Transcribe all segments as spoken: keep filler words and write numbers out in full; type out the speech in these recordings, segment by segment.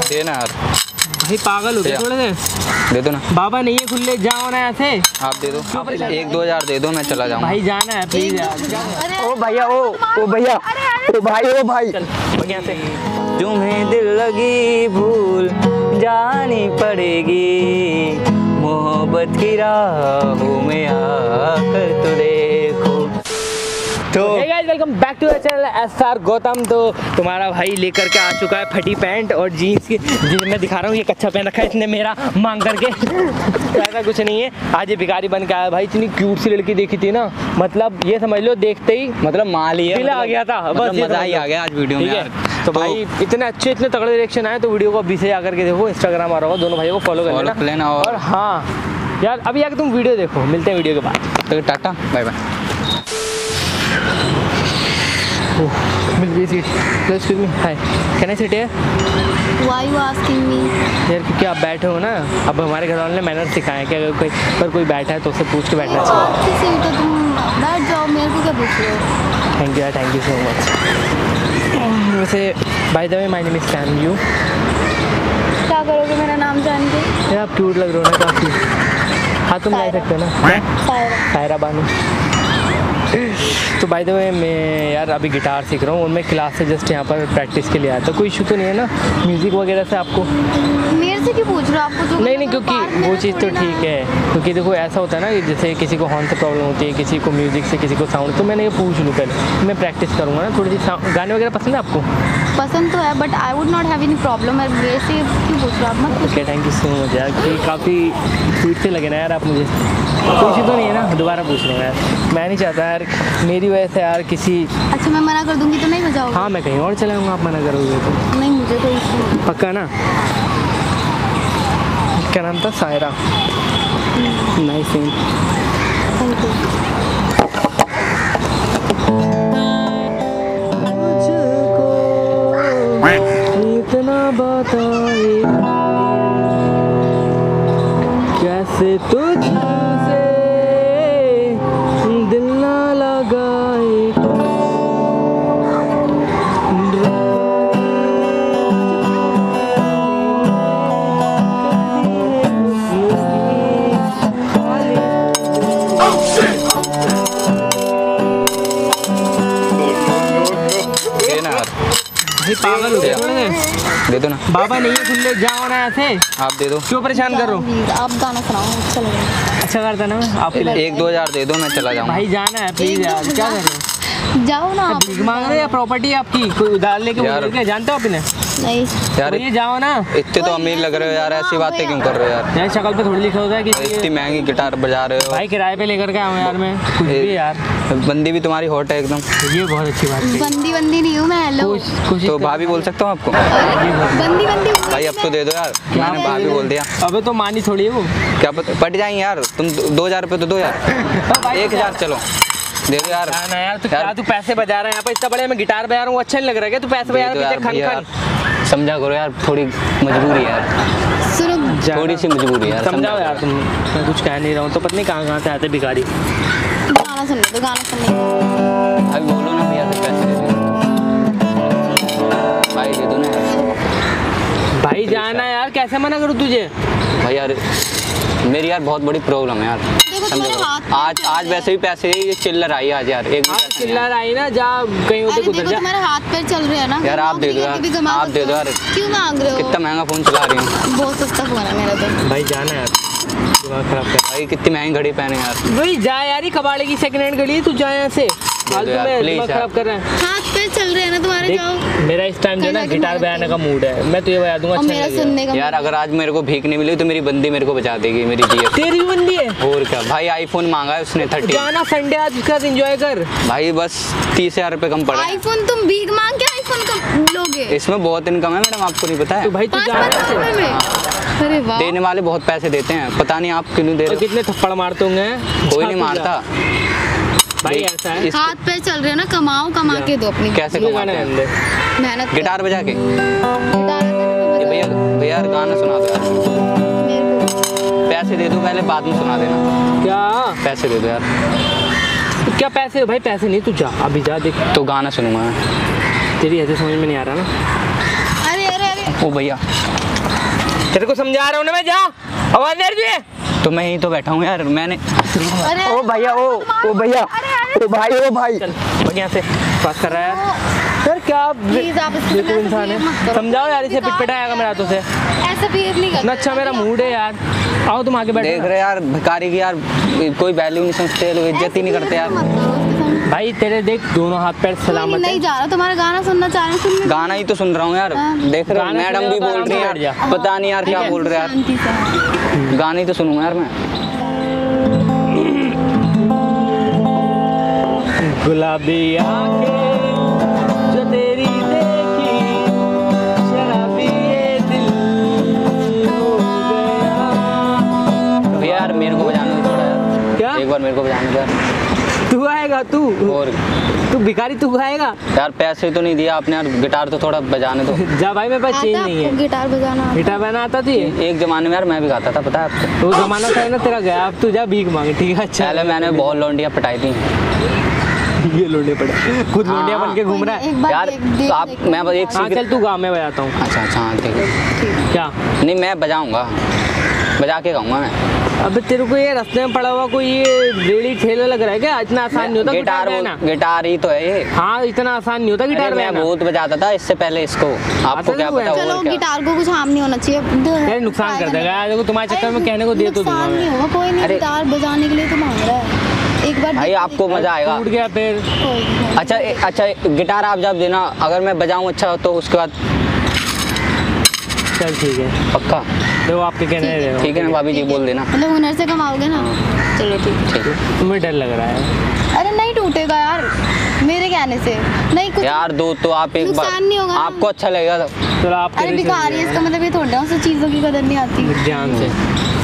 देना यार। भाई पागल हो गया थोड़े से। दे दो ना। बाबा नहीं है खुले, जाओ ना ऐसे। आप दे दो, एक दो हजार दे दो, मैं चला जाऊंगा। भाई जाना है प्लीज यार। ओ भैया, ओ ओ भैया, ओ भाई, ओ भाई, तुम्हें दिल लगी भूल जानी पड़ेगी, मोहब्बत की राहों में आकर तो देखो। तो hey guys, welcome back to channel S R Gautam. तो तुम्हारा भाई लेकर के आ चुका है फटी पैंट और जीन्स की, जी मैं दिखा रहा हूँ ये कच्चा पहन रखा है इसने मेरा मांग करके। तो ऐसा कुछ नहीं है, आज ये भिखारी बन के आया। भाई इतनी क्यूट सी लड़की देखी थी ना, मतलब ये समझ लो देखते ही मतलब माल ही दिल आ गया था, बस मजा ही आ गया आज वीडियो में यार। तो भाई इतने अच्छे इतने तगड़े रिएक्शन आए, तो वीडियो को अभी से आकर के देखो, इंस्टाग्राम आ रहा होगा, दोनों भाइयों को फॉलो कर लेना। और हाँ यार अभी आके तुम वीडियो देखो, मिलते हैं वीडियो के बाद। तो टाटा बाय बाय। मिल गई seat. Excuse me, hi, can I sit here? Why you asking me? यार क्योंकि आप बैठे हो ना, अब हमारे घर वालों ने मैनर सिखाए हैं कि अगर कोई पर कोई बैठा है तो उससे पूछ के बैठना चाहिए। आपकी सीट है, तुम बैठ जाओ, मेरे को क्या पूछ रहे हो? थैंक यू यार, थैंक यू सो मच। वैसे by the way my name is Sam, you क्या करोगे मेरा नाम जान के? यार आप क्यूट लग रहे हो ना काफ़ी। हाँ तुम ला सकते हो ना, सायरा। सायरा बानू। तो बाय द वे मैं यार अभी गिटार सीख रहा हूँ और मैं क्लास से जस्ट यहाँ पर प्रैक्टिस के लिए आया था। कोई इशू तो नहीं है ना म्यूज़िक वगैरह से आपको? मेरे से क्यों पूछ रहे हो? आपको जो नहीं नहीं, क्योंकि वो चीज़ तो ठीक है, क्योंकि देखो ऐसा होता है ना कि जैसे किसी को हॉर्न से प्रॉब्लम होती है, किसी को म्यूज़िक से, किसी को साउंड। तो मैंने ये पूछ लूँ पहले, मैं प्रैक्टिस करूँगा ना थोड़ी सी। गाने वगैरह पसंद है आपको? पसंद तो है, but I would not have any problem. मैं वैसे क्यों पूछ रहे हो आप? मत okay, thank you so much यार, कि काफ़ी स्वीट से लगे ना यार आप मुझे। कोई इशू तो नहीं है ना? दोबारा पूछ रहा हूँ यार, मैं नहीं चाहता यार मेरी वजह से यार किसी। अच्छा मैं मना कर दूँगी तो नहीं बजाओगे? हाँ मैं कहीं और चला जाऊँगा, आप मना करोगे तो। नहीं मुझे कोई इशू नहीं। पक्का ना? क्या नाम था? Saira. Nice name. Thank you. इतना बताए कैसे तुझसे दिल ना लगाए। पागल हो गया थोड़े से। दे दो ना। बाबा नहीं है खुले, जाओ ना ऐसे। आप दे दो। क्यों परेशान कर रहे हो? प्लीज आप गाना सुनाओ, अच्छा लगेगा। अच्छा करता ना मैं आपके लिए। एक दो हजार दे दो, मैं चला जाऊंगा। भाई जाना है प्लीज यार, क्या कर रहे हो? जाओ ना आप। भीख मांग रहे हो या प्रॉपर्टी आपकी कोई उधार लेके बोल रहे हो? जानते हो आपने? नहीं यार ये जाओ ना। इतने तो अमीर लग रहे हो यार, ऐसी बातें क्यों कर रहे हो यार? यार शक्ल पे थोड़ी लिखा होता है कि इतनी महंगी गिटार बजा रहे हो। भाई किराए पे लेकर के आऊँ यार मैं, कुछ भी यार। बंदी भी तुम्हारी हॉट है एकदम। ये बहुत अच्छी बात है। बंदी बंदी नहीं हूँ मैं। हेलो कोशिश तो भाभी बोल सकता हूँ आपको? बंदी बंदी हूँ भाई अब तो दे दो यार, मैंने भाभी बोल दिया। अबे तो मानी थोड़ी है वो। क्या पट जाएंगे यार? तुम दो हजार रुपये तो दो यार, एक हजार चलो दे दो यार। ना यार तू क्या तू पैसे बजा रहा है यहाँ पे इतना बड़े, मैं गिटार बजा रहा हूँ, अच्छा नहीं लग रहा है? तू पैसे बजा रहा है खन खन। समझा करो यार, थोड़ी मजबूरी है यार, सुनो थोड़ी सी मजबूरी यार। समझाओ यार तुम, मैं कुछ कह नहीं रहा हूँ। तो पता नहीं कहाँ कहाँ से आते भिखारी। गाना सुनने दो, गाना सुनने दो। अभी बोलो ना भैया से पैसे दे दो भाई, दे दो ना यार। भाई जाना यार, कैसे मना करूँ तुझे? भाई यार मेरी यार बहुत बड़ी प्रॉब्लम है यार, समझो। आज आज वैसे भी पैसे ये चिल्लर आई आज यार, एक चिल्लर आई ना, जा कहीं होते गुजर जा। तुम्हारे हाथ पैर चल रहे हैं ना यार। आप दे दो यार, आप दे दो यार। क्यों मांग रहे हो? कितना महंगा फोन चला रही हूँ। बहुत सस्ता फोन है मेरा तो। भाई जाना यार, दिमाग खराब कर। भाई कितनी महंगी घड़ी पहने यार। भाई जा यार, ये कबाड़े की सेकंड हैंड घड़ी है, तू जा यहाँ से। फालतू में दिमाग खराब कर रहा है। हाथ पैर चल रहे हैं ना तुम्हारे, जाओ। मेरा इस टाइम जो ना गिटार बजाने का मूड है, मैं तुझे बजा दूंगा। अच्छा मेरा सुनने का यार अगर आज मेरे को भीख नहीं मिली तो मेरी बंदी मेरे को बचा देगी, मेरी जीएफ। तेरी बंदी है और क्या भाई, आईफोन मांगा है उसने थर्टी। जाना संडे आज उसके साथ एंजॉय कर। भाई बस तीस हजार रुपये कम पड़े। आईफोन तुम भीख मांग के आईफोन कब लोगे? इसमें बहुत इनकम है मैडम, आपको नहीं पता है? तो भाई तू जा। अरे वाह, देने वाले बहुत पैसे देते हैं, पता नहीं आप क्यों दे रहे हो। कितने थप्पड़ मारते होंगे? कोई नहीं मारता भाई, ऐसा है। हाथ पैर चल रहे हैं ना, कमाओ, कमा के दो अपनी। कैसे कमाते हैं? मेहनत गिटार बजा के। गिटार भैया भैया गाना सुना दो यार, पैसे दे दो पहले, बाद में सुना देना। क्या पैसे दे दो यार। क्या पैसे? भाई पैसे नहीं, तू जा अभी जा, देख तो गाना सुनूंगा मैं। तेरी ऐसे समझ में नहीं आ रहा ना। अरे अरे अरे ओ भैया तेरे को समझा रहा हूँ ना मैं, जा आवाज दे रही है। तो मैं यहीं तो बैठा हूँ यार, मैंने अरे ओ भैया, ओ ओ भैया, ओ भाई, ओ भाई, चल बढ़िया से बात कर रहा है यार। सर क्या आप प्लीज आप इसको बिल्कुल इंसान है, समझाओ यार, इसे पिटपिटाएगा मेरा हाथों से। ऐसा बिहेव नहीं करना। इतना अच्छा मेरा मूड है यार, आओ तुम आगे बैठो। देख रहे यार भिखारी की यार कोई वैल्यू नहीं समझते, लोग इज्जत ही नहीं करते यार। भाई तेरे देख दोनों हाथ पैर सलामत नहीं है। जा रहा, तुम्हारा गाना सुनना चाह रहे हैं। गाना ही तो सुन रहा हूँ यार, देख रहे हो गाना मैडम सुनेगा भी तो बोल आराम रही से है बैठ यार, जा। पता नहीं यार क्या बोल रहे हैं यार, गाना ही तो सुनूंगा यार मैं। गुलाबी आंखें जो तेरी देखी, शराबी ये दिल हो गया। यार मेरे को बजाने दो थोड़ा यार, क्या एक बार मेरे को बजाने दो यार। तू आएगा? तू और तू भिखारी, तू गाएगा? यार पैसे तो नहीं दिया आपने यार, गिटार तो थोड़ा बजाने दो। जा भाई, मेरे पास चेंज नहीं है। गिटार बजाना गिटार बजाना आता थी? एक जमाने में यार मैं भी गाता था, पता है आपको। वो जमाना था ना तेरा, गया, अब तू जा भीख मांगे, ठीक है? अच्छा पहले मैंने बहुत लौंडियाँ पिटाई थी। ये लोंडे पड़े, खुद लोंडिया बन के घूम रहा है एक बार यार देख- देख- आप देख- मैं बस एक हाँ सीख। चल तू गा, मैं बजाता हूँ। अच्छा अच्छा हाँ ठीक है। क्या? नहीं मैं बजाऊंगा, बजा के गाऊंगा मैं। अब तेरे को ये रास्ते में पड़ा हुआ कोई ये रेड़ी ठेला लग रहा है क्या? इतना आसान नहीं होता गिटार बजाना। गिटार ही तो है ये। हाँ इतना आसान नहीं होता गिटार अरे मैं बजाना। बहुत बजाता था इससे पहले इसको, आपको क्या था पता चलो और क्या। गिटार को कुछ हार्म नहीं होना चाहिए। यार नुकसान कर देगा यार, देखो तुम्हारे चक्कर में कहने को दिया तो नुकसान दूंगा नहीं मैं। होगा, कोई नहीं। अरे- गिटार बजाने के लिए तो मांग रहा है, एक बार भाई देख- आपको मजा आएगा। टूट गया फिर। कोई नहीं। अच्छा ए, अच्छा गिटार आप जब देना, अगर मैं बजाऊं अच्छा तो उसके बाद चल ठीक है, पक्का। देखो आपके कहने रहे हो। ठीक है ना भाभी जी, बोल देना। मतलब हुनर से कमाओगे ना। चलो ठीक है। ठीक है तुम्हें डर लग रहा है? अरे नहीं टूटेगा यार, मेरे कहने से नहीं कुछ। यार दो तो आप एक बार, नुकसान नहीं होगा ना। आपको अच्छा लगेगा तो। चलो आप अरे भिखारी है, इसका मतलब ये थोड़ा ना उसे चीज़ों की कदर नहीं आती। ध्यान से।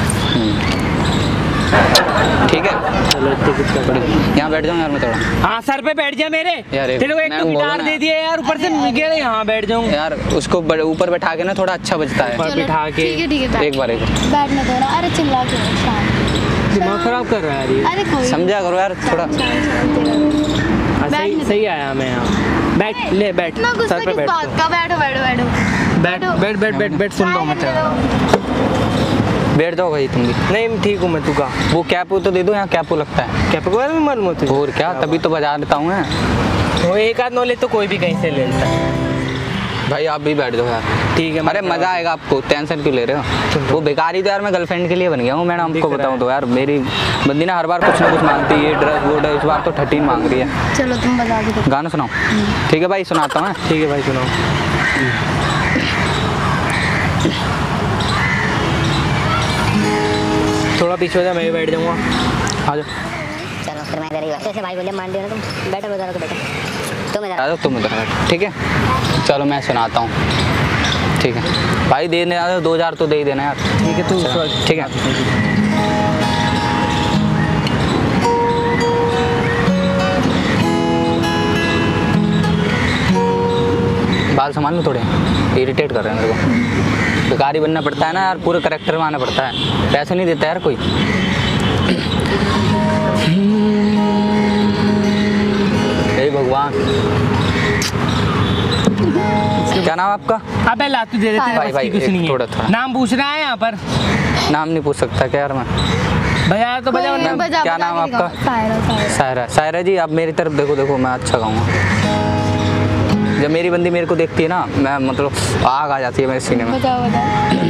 ठीक है चलो टिकट का पड़े। यहाँ बैठ जाऊँ यार मैं थोड़ा। हाँ सर पे बैठ जा मेरे। यार एक- तेरे को एक मैं तो बोलूँ गिटार ना। दे दिया यार, ऊपर से गिरे, यहाँ बैठ जाऊँ। यार उसको ब- ऊपर बैठा के ना थोड़ा अच्छा बजता है। पर चलो, बिठा के। ठीक है ठीक है बैठ- एक बार एक बार बैठने दो ना। अरे चिल्ला क्यों शांत। दिमाग खराब कर रहा है यार ये। अरे कोई समझा करो यार थोड़ा। शांत- शांत तेरा। हाँ, सही बैठने सही आया मैं यहाँ। बैठ ले बैठ, इतना गुस्सा सर पे किस बैठ बात का? बैठो बैठो बैठो बैठ बैठ बैठ बैठ बैठ सुन रहा हूँ मैं तेरा। बैठ जाओ भाई तुम भी। नहीं ठीक हूँ मैं, तू का वो कैपू तो दे दो, यहाँ कैपू लगता है। क्या पकड़ में मालूम होती और क्या, तभी तो बजा देता हूँ मैं। वो एक आध नॉलेज तो कोई भी कहीं से ले लेता है। भाई आप भी बैठ जाओ यार। ठीक है। अरे मजा आएगा आपको, टेंशन क्यों ले रहे हो। वो भिखारी तो यार मैं गर्लफ्रेंड के लिए बन गया हूँ मैडम, दिख आपको रहा बताऊँ है। तो यार मेरी बंदी ना हर बार कुछ ना कुछ मांगती है, ड्रेस वो ड्रेस, इस बार तो थर्टीन मांग रही है। चलो तुम बजा के दो। गाना सुनाओ। ठीक है भाई सुनाता हूँ मैं। ठीक है भाई सुनाओ। थोड़ा पीछे हो जा, मैं भी बैठ जाऊँगा। आ जाओ चलो फिर मैं इधर ही बैठा। जैसे भाई बोले मान लियो ना तुम, बैठो उधर तो बैठो, तुम इधर आ जाओ तुम उधर बैठो, ठीक है। चलो मैं सुनाता हूँ, ठीक है भाई। देने आ जाओ, दो हज़ार तो दे ही देना यार। ठीक है तू चलो, ठीक है। बाल संभाल लो थोड़े, इरिटेट कर रहे हैं मेरे को। भिखारी बनना पड़ता है ना यार, पूरे करेक्टर में आना पड़ता है, पैसे नहीं देता यार कोई। हे भगवान, क्या नाम है आपका? अबे ला तू दे दे, तेरे भाई, बस भाई, की कुछ एक नहीं थोड़ा- है। थोड़ा। नाम पूछ रहा है यहाँ पर। नाम नहीं पूछ सकता क्या यार मैं? बजा तो बजा कोई वरना- नहीं, बजा क्या बजा नाम के आपका? दिखाओ। सायरा सायरा। सायरा। सायरा जी आप मेरी तरफ देखो, देखो मैं अच्छा गाऊंगा। जब मेरी बंदी मेरे को देखती है ना, मैं मतलब आग आ जाती है मेरे सीने में। बजाओ बजाओ।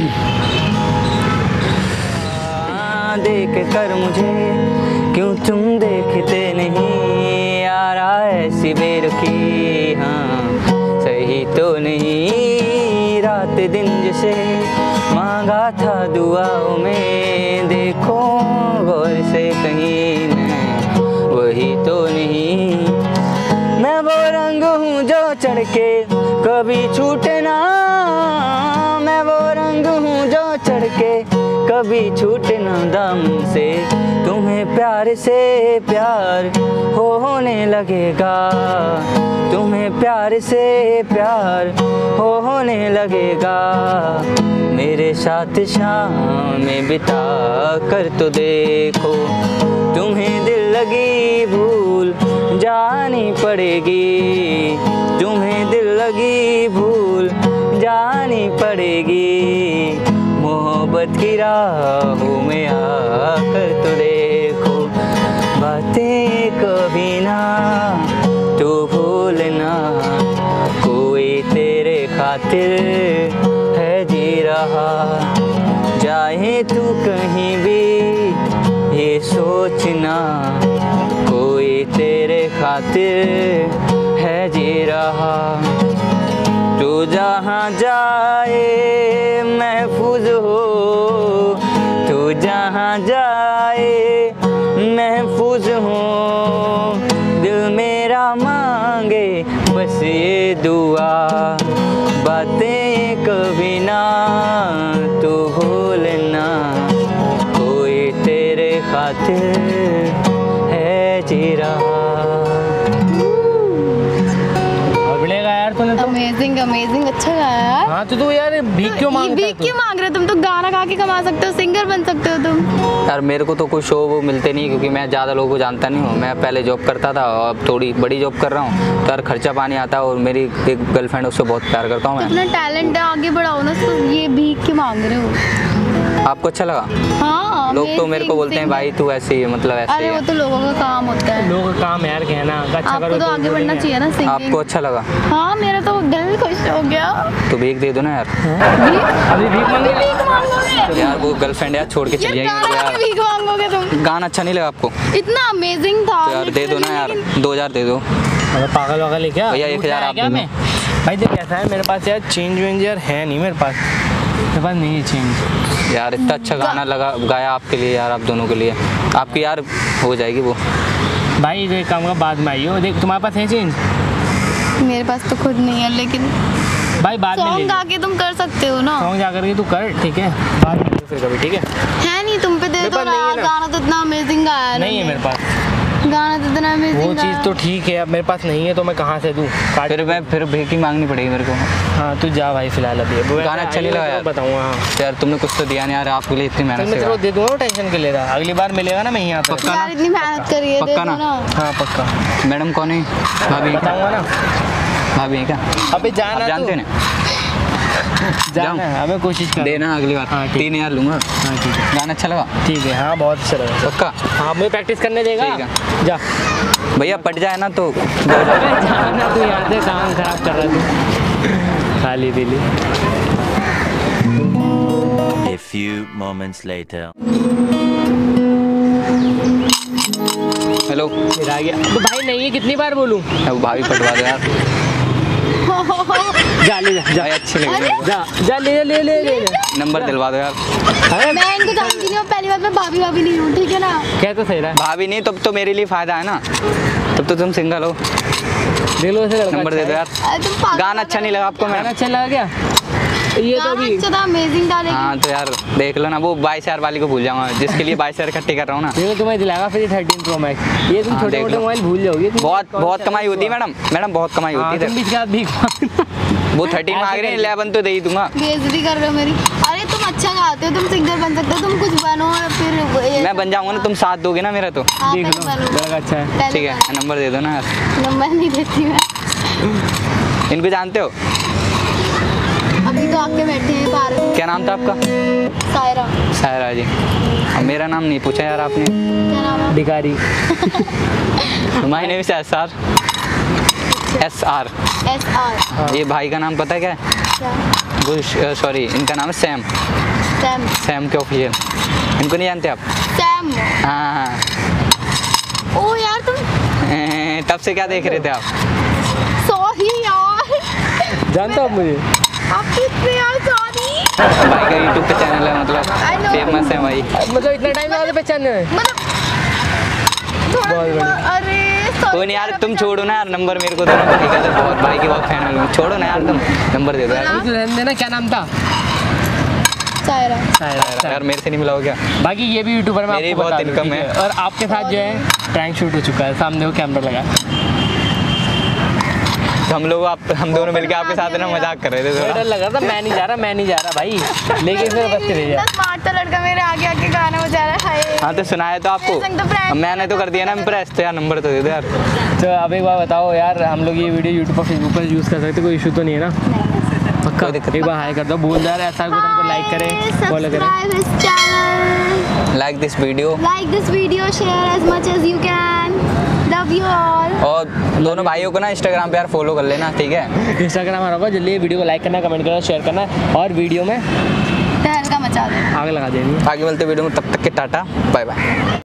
हाँ, देख कर मुझे क्यों तुम देखते नहीं यारा, ऐसी बेरुखी हाँ सही तो नहीं। रात दिन जिसे मांगा था दुआओं में, देखो गौर से कहीं मैं वही तो नहीं। मैं वो रंग हूँ जो चढ़ के कभी छूटे ना, मैं वो रंग हूँ जो चढ़ के कभी छूटे ना दम से। तुम्हें प्यार से प्यार होने लगेगा, तुम्हें प्यार से प्यार होने लगेगा। मेरे साथ शाम में बिता कर तो देखो, तुम्हें दिल लगी भूल जानी पड़ेगी, तुम्हें दिल लगी भूल जानी पड़ेगी, मोहब्बत की राहों में आकर तो देखो, बातें कभी ना तो भूलना, कोई तेरे खातिर है जी रहा, चाहे तू कहीं भी ये सोचना, कोई तेरे खातिर है जी रहा, तू जहाँ जाए महफूज हो, तू जहाँ जाए महफूज हो, दिल मेरा मांगे बस ये दुआ, बातें कभी ना तू भूलना, कोई तेरे खातिर है जी रहा। तूने तो अमेजिंग अमेजिंग अच्छा गाया यार। हाँ तो तू यार भीख क्यों मांग भीख क्यों मांग रहे हो? तुम तो गाना गा के कमा सकते हो, सिंगर बन सकते हो तुम। यार मेरे को तो कोई शो वो मिलते नहीं, क्योंकि मैं ज़्यादा लोगों को जानता नहीं हूँ। मैं पहले जॉब करता था और अब थोड़ी बड़ी जॉब कर रहा हूँ, तो यार खर्चा पानी आता है, और मेरी एक गर्लफ्रेंड उससे बहुत प्यार करता हूँ मैं। अपना टैलेंट है, आगे बढ़ाओ ना। तो ये भीख क्यों मांग रहे हो? आपको अच्छा लगा? हाँ, लोग तो मेरे को बोलते हैं भाई तू ऐसे ही, मतलब ऐसे अरे ही वो है। तो लोगों का काम होता है। लोगों का काम है यार कहना, अच्छा आपको करो तो आगे बढ़ना चाहिए ना सिंगिंग। आपको अच्छा लगा? हाँ, मेरा तो दिल खुश हो गया। तो भीख दे दो ना यार। अभी भीख मांगे? भीख मांगोगे यार वो गर्लफ्रेंड यार छोड़ के चली यार? जाएगी मेरे को गाना यार। में भीख मांगोगे तुम? गाना अच्छा नहीं लगा आपको? इतना अमेजिंग था। तो यार दे दो ना यार, दो हजार दे दो। अरे पागल वागल है क्या? भैया, एक हजार है आप क्या दे दो। मैं? भाई देख कैसा है, मेरे पास यार चेंज वेंज यार है नहीं मेरे पास, मेरे पास नहीं है चेंज। यार इतना अच्छा गाना लगा गाया आपके लिए यार, आप दोनों के लिए, आपकी यार हो जाएगी वो। भाई जो एक काम का बाद में आइयो, देख तुम्हारे पास है चेंज? मेरे पास तो खुद नहीं है, लेकिन भाई बाद में ले सॉन्ग गा के तुम कर सकते हो ना। सॉन्ग जा करके तू कर, ठीक है? बाद में ले फिर कभी, ठीक है? है नहीं, तुम पे दे मेरे दो पास ना नहीं है यार। ना। गाना तो इतना अमेजिंग गाया है नहीं है मेरे पास गाना तो इतना वो अमेजिंग चीज़ तो ठीक है, अब मेरे पास नहीं है तो मैं कहाँ से दूँ? काट- फिर मैं फिर भीख ही मांगनी पड़ेगी मेरे को। हाँ तू जा भाई फिलहाल अभी। अब गाना अच्छा नहीं लगा यार। बताऊँगा। हाँ यार तुमने कुछ तो दिया नहीं यार, आपके लिए इतनी चल मेहनत मैं से तेरे को गाया। दे दूँगा, टेंशन के ले रहा, अगली बार मिलेगा ना मैं यहाँ पे। पक्का? यार इतनी मेहनत करिए, दे पक्का दो ना? ना। हाँ पक्का मैडम कौन है? भाभी है क्या? बताऊँगा ना। भाभी है क्या? अबे आप जाना जानते तू। हैं ना? जाना है, अबे कोशिश कर देना अगली बार। हाँ, ठीक। तीन हजार लूंगा। हाँ ठीक है गाना अच्छा लगा? ठीक है। हाँ बहुत अच्छा लगा। पक्का? हाँ मुझे प्रैक्टिस करने देगा? ठीक है। जा भैया पट जाए ना तो अबे जाना तू, यहाँ से काम खराब कर रहा तू खाली दिली। A few moments later. Hello. फिर आ गया तो भाई नहीं है, कितनी बार बोलूँ? अब भाभी पटवा दो यार। जा ले जा जा भाई अच्छे लगे मेरे को। जा जा ले ले ले ले ले। नंबर दिलवा दो यार। अरे मैं इनको जानती नहीं हूँ, पहली बात मैं भाभी भाभी नहीं हूँ, ठीक है ना? क्या तो सही रहा है, भाभी नहीं तब तो मेरे लिए फायदा है ना, तब तो तुम सिंगल हो। देख लो ऐसे लड़का नंबर दे दो यार। अरे तुम पागल गाना अच्छा नहीं लगा आपको? गाना मैं अच्छा लगा क्या? ये तो गाना अभी अच्छा था, अमेजिंग था, लेकिन हाँ तो यार देख लो ना, वो बाईस हजार वाली को भूल जाऊंगा जिसके लिए बाईस हजार इकट्ठे कर रहा हूँ ना। देखो तुम्हें दिलाएगा फिर थर्टीन प्रो मैक्स। ये तुम हाँ, छोटे देख मोटे लो। मोबाइल भूल जाओगे। तुम बहुत कौन बहुत सा कमाई होती है मैडम, मैडम बहुत कमाई हाँ, होती तुम है। भी इसके साथ भीख मांगना। वो थर्टीन मांग रहे हैं, इलेवन तो दे ही दूंगा। बेइज्जती कर रहे हो मेरी। अरे तुम अच्छा गाते हो, तुम सिंगर बन सकते हो, तुम कुछ बनो और फिर ये- मैं बन जाऊंगा ना, तुम साथ दोगे ना मेरा तो। हाँ, देख पहले लो बनो। लड़का अच्छा है। पहले ठीक है नंबर दे दो ना यार। बनो। नंबर नहीं देती मैं, इनको जानते हो? अभी तो आके बैठे हैं पार्क। क्या नाम था आपका? सायरा। सायरा जी। अब मेरा नाम नहीं पूछा यार आपने। क्या नाम है? भिखारी। My name is S R. S R. S R. ये भाई का नाम पता है क्या है? क्या? सॉरी इनका नाम है सैम। सैम। सैम के ऑफिशियल। इनको नहीं जानते आप? सैम। हाँ हाँ। ओ यार तुम, ए, तब से क्या देख रहे थे आप? सॉरी यार, जानते हो आप मुझे? आप कितने यार, सॉरी। भाई का यूट्यूब पे चैनल है, I मतलब know. फेमस है भाई। मतलब इतना टाइम लगा था पहचानने में? मतलब थोड़ा बहुत दिमाग- अरे sorry कोई नहीं यार, तुम छोड़ो ना यार, नंबर मेरे को दो ना, ठीक है? तो बहुत भाई की बहुत फैन हूँ, छोड़ो ना यार, तुम नंबर दे दो यार। तू रहने देना, क्या नाम था? सायरा। सायरा। यार मेरे से नहीं मिला हो क्या? बाकी ये भी यूट्यूबर में मेरी आपको बहुत बता दूं, income ठीक है। और आपके साथ जो है प्रैंक शूट हो चुका है, सामने वो कैमरा लगा है। तो हम लोग आप हम दोनों मिलके आपके साथ ना मजाक कर रहे थे मुझे थोड़ा। डर लग रहा था, मैं नहीं जा रहा मैं नहीं जा रहा भाई, लेकिन फिर बस चले जा। इतना स्मार्ट सा लड़का मेरे आगे आके गाना बजा रहा है। हाय। हाँ तो सुनाया तो आपको, संग तो prank मैंने तो कर दिया ना इम्प्रेस, तो यार नंबर तो दे दो यार। तो अब एक बार बताओ यार, हम लोग ये वीडियो यूट्यूब पर फेसबुक पर यूज़ कर सकते, कोई इशू तो नहीं है ना? पक्का? कोई दिक्कत एक बार हाय कर दो, भूल जा रहे एसआर गौतम को लाइक करें, फॉलो करें, Subscribe his channel. Like this video. Like this video, share as much as you can. Love you all. और दोनों भाइयों को ना इंस्टाग्राम पे यार फॉलो कर लेना, ठीक है। इंस्टाग्राम हमारा होगा, जल्दी वीडियो को लाइक करना, कमेंट करना, शेयर करना और वीडियो में तहलका मचा दो। आग लगा देनी है। आगे मिलते वीडियो में, तब तक के टाटा बाय बाय।